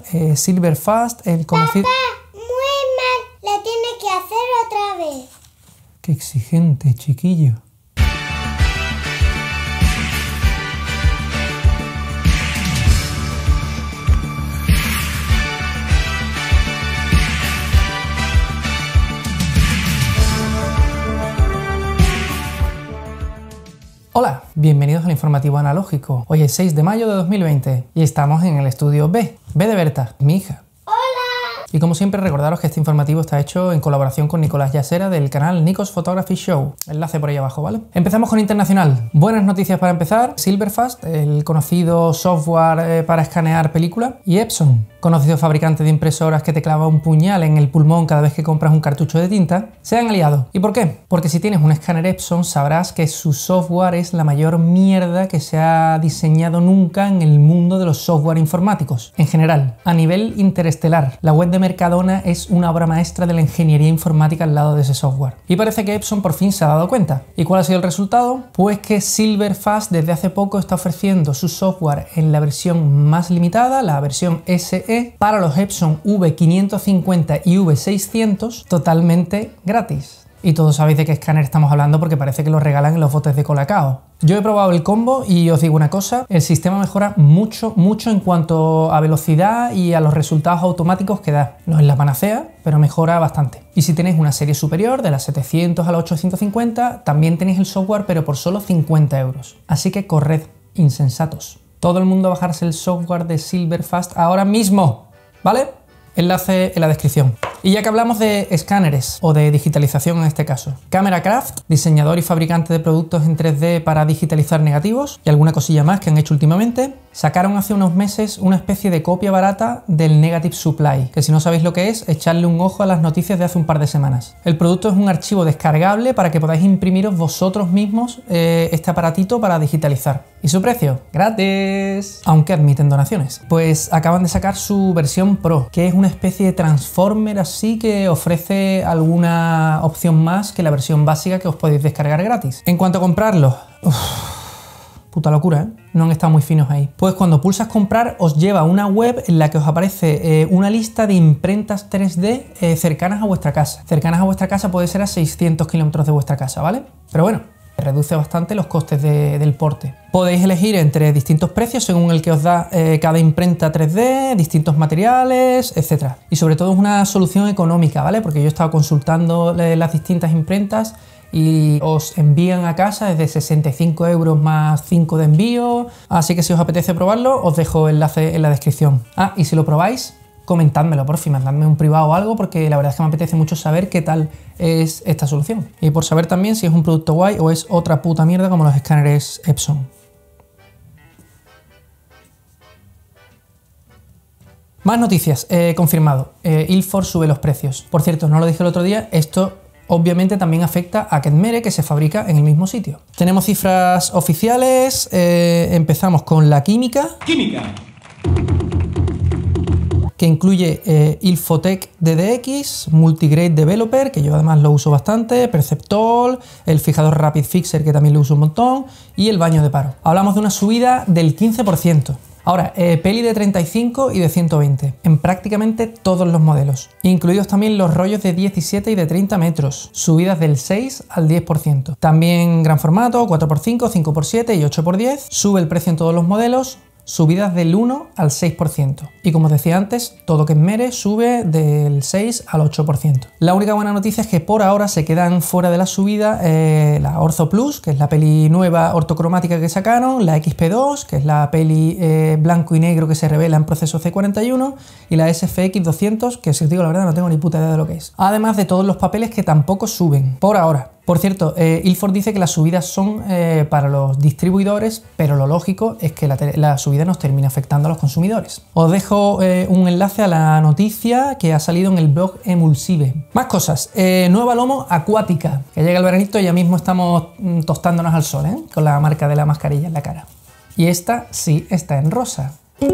Silverfast, el conocido... ¡Papá! Muy mal. La tiene que hacer otra vez. Qué exigente, chiquillo. Hola, bienvenidos al informativo analógico. Hoy es 6 de mayo de 2020 y estamos en el estudio B de Berta, mi hija. ¡Hola! Y como siempre, recordaros que este informativo está hecho en colaboración con Nicolás Yasera del canal Nikos Photography Show. Enlace por ahí abajo, ¿vale? Empezamos con internacional. Buenas noticias para empezar. Silverfast, el conocido software para escanear películas, y Epson, conocido fabricante de impresoras que te clava un puñal en el pulmón cada vez que compras un cartucho de tinta, se han aliado. ¿Y por qué? Porque si tienes un escáner Epson sabrás que su software es la mayor mierda que se ha diseñado nunca en el mundo de los software informáticos. En general, a nivel interestelar, la web de Mercadona es una obra maestra de la ingeniería informática al lado de ese software. Y parece que Epson por fin se ha dado cuenta. ¿Y cuál ha sido el resultado? Pues que Silverfast desde hace poco está ofreciendo su software en la versión más limitada, la versión SE, para los Epson V550 y V600 totalmente gratis. Y todos sabéis de qué escáner estamos hablando porque parece que lo regalan en los botes de Colacao. Yo he probado el combo y os digo una cosa, el sistema mejora mucho en cuanto a velocidad y a los resultados automáticos que da. No es la panacea, pero mejora bastante. Y si tenéis una serie superior, de las 700 a la 850, también tenéis el software, pero por solo 50 euros. Así que corred, insensatos. Todo el mundo a bajarse el software de Silverfast ahora mismo, ¿vale? Enlace en la descripción. Y ya que hablamos de escáneres, o de digitalización en este caso, Camera Craft, diseñador y fabricante de productos en 3D para digitalizar negativos, y alguna cosilla más que han hecho últimamente, sacaron hace unos meses una especie de copia barata del Negative Supply, que si no sabéis lo que es, echarle un ojo a las noticias de hace un par de semanas. El producto es un archivo descargable para que podáis imprimiros vosotros mismos este aparatito para digitalizar. ¿Y su precio? ¡Gratis! Aunque admiten donaciones. Pues acaban de sacar su versión Pro, que es una especie de transformer así que ofrece alguna opción más que la versión básica que os podéis descargar gratis. En cuanto a comprarlo, puta locura, ¿eh? No han estado muy finos ahí. Pues cuando pulsas comprar os lleva a una web en la que os aparece una lista de imprentas 3D cercanas a vuestra casa. Cercanas a vuestra casa puede ser a 600 kilómetros de vuestra casa, ¿vale? Pero bueno, reduce bastante los costes del porte. Podéis elegir entre distintos precios según el que os da cada imprenta 3D, distintos materiales, etc. Y sobre todo es una solución económica, ¿vale? Porque yo he estado consultando las distintas imprentas y os envían a casa desde 65 euros más 5 de envío. Así que si os apetece probarlo, os dejo enlace en la descripción. Ah, y si lo probáis, comentádmelo, por fin, mandadme un privado o algo, porque la verdad es que me apetece mucho saber qué tal es esta solución. Y por saber también si es un producto guay o es otra puta mierda como los escáneres Epson. Más noticias, confirmado. Ilford sube los precios. Por cierto, no lo dije el otro día, esto obviamente también afecta a Kenmere, que se fabrica en el mismo sitio. Tenemos cifras oficiales, empezamos con la química. Que incluye Ilfotec DDX, Multigrade Developer, que yo además lo uso bastante, Perceptol, el fijador Rapid Fixer, que también lo uso un montón, y el baño de paro. Hablamos de una subida del 15%. Ahora, peli de 35 y de 120, en prácticamente todos los modelos, incluidos también los rollos de 17 y de 30 metros, subidas del 6 al 10%. También gran formato, 4x5, 5x7 y 8x10, sube el precio en todos los modelos, subidas del 1 al 6%. Y como os decía antes, todo Kenmere sube del 6 al 8%. La única buena noticia es que por ahora se quedan fuera de la subida la Ortho Plus, que es la peli nueva ortocromática que sacaron, la XP2, que es la peli blanco y negro que se revela en proceso C41, y la SFX 200, que si os digo la verdad no tengo ni puta idea de lo que es. Además de todos los papeles que tampoco suben, por ahora. Por cierto, Ilford dice que las subidas son para los distribuidores, pero lo lógico es que la subida nos termina afectando a los consumidores. Os dejo un enlace a la noticia que ha salido en el blog Emulsive. Más cosas. Nueva Lomo acuática, que llega el veranito y ya mismo estamos tostándonos al sol, con la marca de la mascarilla en la cara. Y esta sí está en rosa.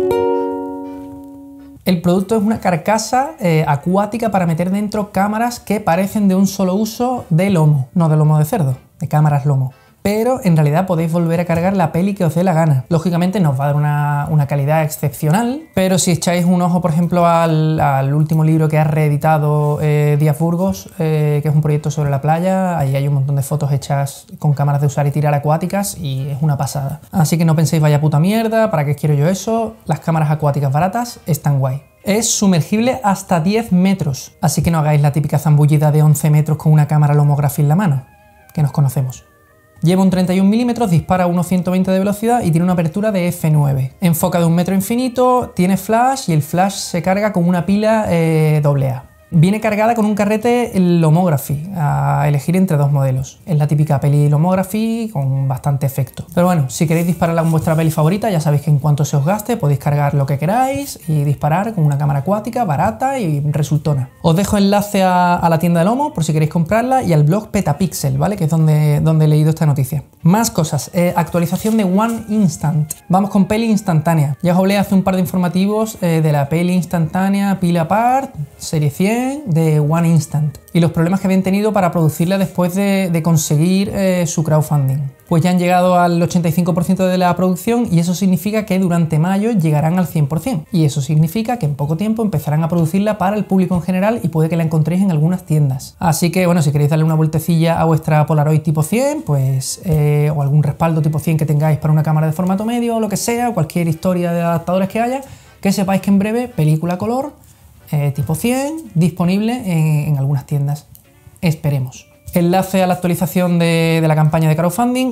El producto es una carcasa acuática para meter dentro cámaras que parecen de un solo uso de lomo, no de lomo de cerdo, de cámaras lomo. pero en realidad podéis volver a cargar la peli que os dé la gana. Lógicamente no os va a dar una calidad excepcional, pero si echáis un ojo, por ejemplo, al último libro que ha reeditado Díaz Burgos, que es un proyecto sobre la playa, ahí hay un montón de fotos hechas con cámaras de usar y tirar acuáticas y es una pasada. Así que no penséis vaya puta mierda, ¿para qué quiero yo eso? Las cámaras acuáticas baratas están guay. Es sumergible hasta 10 metros, así que no hagáis la típica zambullida de 11 metros con una cámara Lomography en la mano, que nos conocemos. Lleva un 31 mm, dispara a unos 120 de velocidad y tiene una apertura de f9. Enfoca de 1 metro infinito, tiene flash y el flash se carga con una pila AA. Viene cargada con un carrete Lomography, a elegir entre dos modelos. Es la típica peli Lomography con bastante efecto. Pero bueno, si queréis dispararla con vuestra peli favorita, ya sabéis que en cuanto se os gaste podéis cargar lo que queráis y disparar con una cámara acuática, barata y resultona. Os dejo enlace a la tienda de Lomo por si queréis comprarla y al blog Petapixel, ¿vale? Que es donde he leído esta noticia. Más cosas. Actualización de One Instant. Vamos con peli instantánea. Ya os hablé hace un par de informativos de la peli instantánea Peel Apart, serie 100, de One Instant y los problemas que habían tenido para producirla después de conseguir su crowdfunding. Pues ya han llegado al 85% de la producción y eso significa que durante mayo llegarán al 100%. Y eso significa que en poco tiempo empezarán a producirla para el público en general y puede que la encontréis en algunas tiendas. Así que bueno, si queréis darle una vueltecilla a vuestra Polaroid tipo 100, pues o algún respaldo tipo 100 que tengáis para una cámara de formato medio o lo que sea, o cualquier historia de adaptadores que haya, que sepáis que en breve película color tipo 100 disponible en algunas tiendas. Esperemos. Enlace a la actualización de la campaña de crowdfunding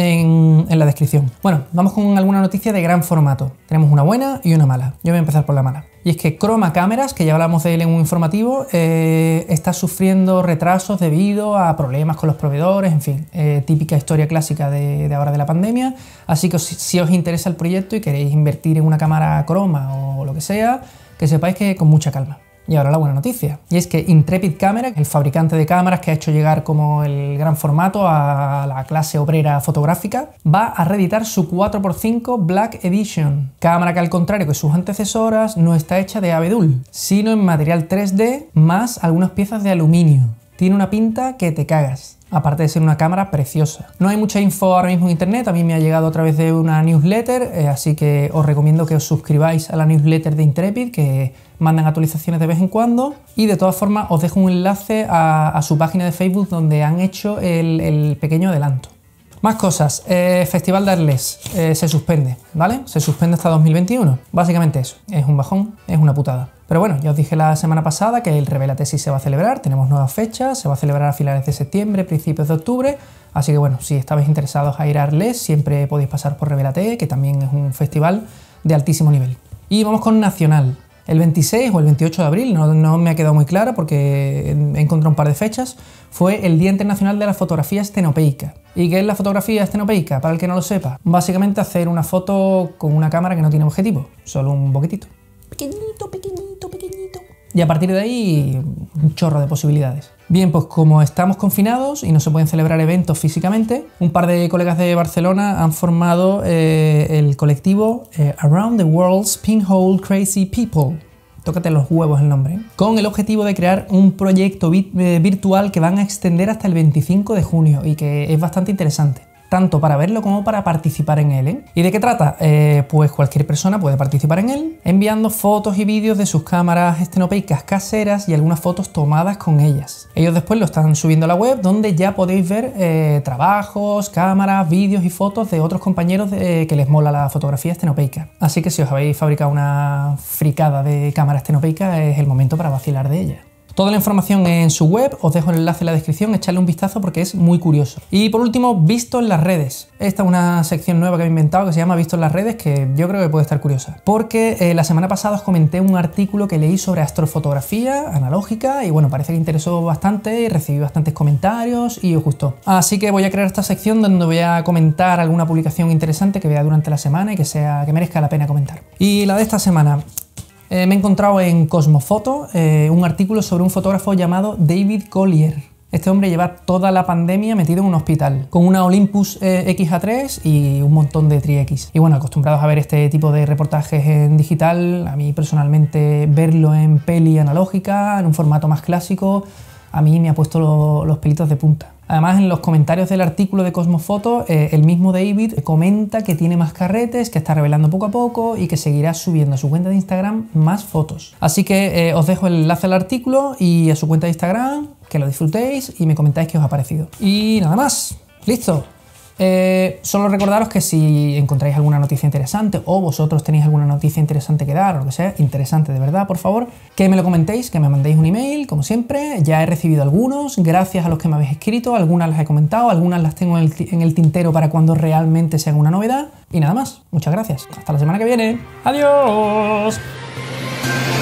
en la descripción. Bueno, vamos con alguna noticia de gran formato. Tenemos una buena y una mala. Yo voy a empezar por la mala. Y es que Chroma Cameras, que ya hablamos de él en un informativo, está sufriendo retrasos debido a problemas con los proveedores, en fin, típica historia clásica de ahora de la pandemia. Así que si os interesa el proyecto y queréis invertir en una cámara Chroma o lo que sea, que sepáis que con mucha calma. Y ahora la buena noticia, y es que Intrepid Camera, el fabricante de cámaras que ha hecho llegar como el gran formato a la clase obrera fotográfica, va a reeditar su 4x5 Black Edition, cámara que al contrario que sus antecesoras no está hecha de abedul, sino en material 3D más algunas piezas de aluminio. Tiene una pinta que te cagas. Aparte de ser una cámara preciosa. No hay mucha info ahora mismo en internet, a mí me ha llegado a través de una newsletter, así que os recomiendo que os suscribáis a la newsletter de Intrepid, que mandan actualizaciones de vez en cuando, y de todas formas os dejo un enlace a su página de Facebook donde han hecho el pequeño adelanto. Más cosas, Festival de Arles se suspende, ¿vale? Se suspende hasta 2021, básicamente eso, es un bajón, es una putada. Pero bueno, ya os dije la semana pasada que el Revélate sí se va a celebrar, tenemos nuevas fechas, se va a celebrar a finales de septiembre, principios de octubre, así que bueno, si estabais interesados a ir a Arles, siempre podéis pasar por Revélate, que también es un festival de altísimo nivel. Y vamos con Nacional. El 26 o el 28 de abril, no me ha quedado muy claro porque he encontrado un par de fechas, fue el Día Internacional de la Fotografía Estenopeica. ¿Y qué es la fotografía estenopeica? Para el que no lo sepa, básicamente hacer una foto con una cámara que no tiene objetivo, solo un boquetito. Pequeñito, pequeñito, pequeñito. Y a partir de ahí, un chorro de posibilidades. Bien, pues como estamos confinados y no se pueden celebrar eventos físicamente, un par de colegas de Barcelona han formado el colectivo Around the World's Pinhole Crazy People. Tócate los huevos el nombre, ¿eh? Con el objetivo de crear un proyecto virtual que van a extender hasta el 25 de junio y que es bastante interesante. Tanto para verlo como para participar en él, ¿eh? ¿Y de qué trata? Pues cualquier persona puede participar en él enviando fotos y vídeos de sus cámaras estenopeicas caseras y algunas fotos tomadas con ellas. Ellos después lo están subiendo a la web donde ya podéis ver trabajos, cámaras, vídeos y fotos de otros compañeros que les mola la fotografía estenopeica. Así que si os habéis fabricado una fricada de cámara estenopeica es el momento para vacilar de ella. Toda la información en su web, os dejo el enlace en la descripción, echadle un vistazo porque es muy curioso. Y por último, Visto en las redes. Esta es una sección nueva que he inventado que se llama Visto en las redes, que yo creo que puede estar curiosa. Porque la semana pasada os comenté un artículo que leí sobre astrofotografía analógica y bueno, parece que interesó bastante y recibí bastantes comentarios y os gustó. Así que voy a crear esta sección donde voy a comentar alguna publicación interesante que vea durante la semana y que merezca la pena comentar. Y la de esta semana... me he encontrado en Cosmofoto un artículo sobre un fotógrafo llamado David Collier. Este hombre lleva toda la pandemia metido en un hospital, con una Olympus XA3 y un montón de Tri-X. Y bueno, acostumbrados a ver este tipo de reportajes en digital, a mí personalmente verlo en peli analógica, en un formato más clásico, a mí me ha puesto los pelitos de punta. Además, en los comentarios del artículo de Cosmofoto, el mismo David comenta que tiene más carretes, que está revelando poco a poco y que seguirá subiendo a su cuenta de Instagram más fotos. Así que os dejo el enlace al artículo y a su cuenta de Instagram, que lo disfrutéis y me comentáis qué os ha parecido. Y nada más, listo. Solo recordaros que si encontráis alguna noticia interesante o vosotros tenéis alguna noticia interesante que dar o lo que sea, interesante de verdad, por favor, que me lo comentéis, que me mandéis un email, como siempre. Ya he recibido algunos, gracias a los que me habéis escrito, algunas las he comentado, algunas las tengo en el tintero para cuando realmente sea una novedad. Y nada más, muchas gracias. Hasta la semana que viene. ¡Adiós!